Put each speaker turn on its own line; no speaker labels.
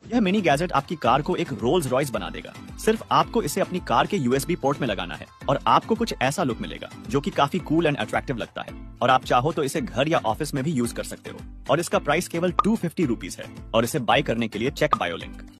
यह mini gadget आपकी car को एक रोल्स रॉयस बना देगा। सिर्फ आपको इसे अपनी कार के यूएसबी पोर्ट में लगाना है और आपको कुछ ऐसा लुक मिलेगा जो कि काफी कूल एंड अट्रैक्टिव लगता है। और आप चाहो तो इसे घर या ऑफिस में भी यूज कर सकते हो। और इसका प्राइस केवल 250 रुपीज है और इसे बाय करने के लिए चेक बायो लिंक।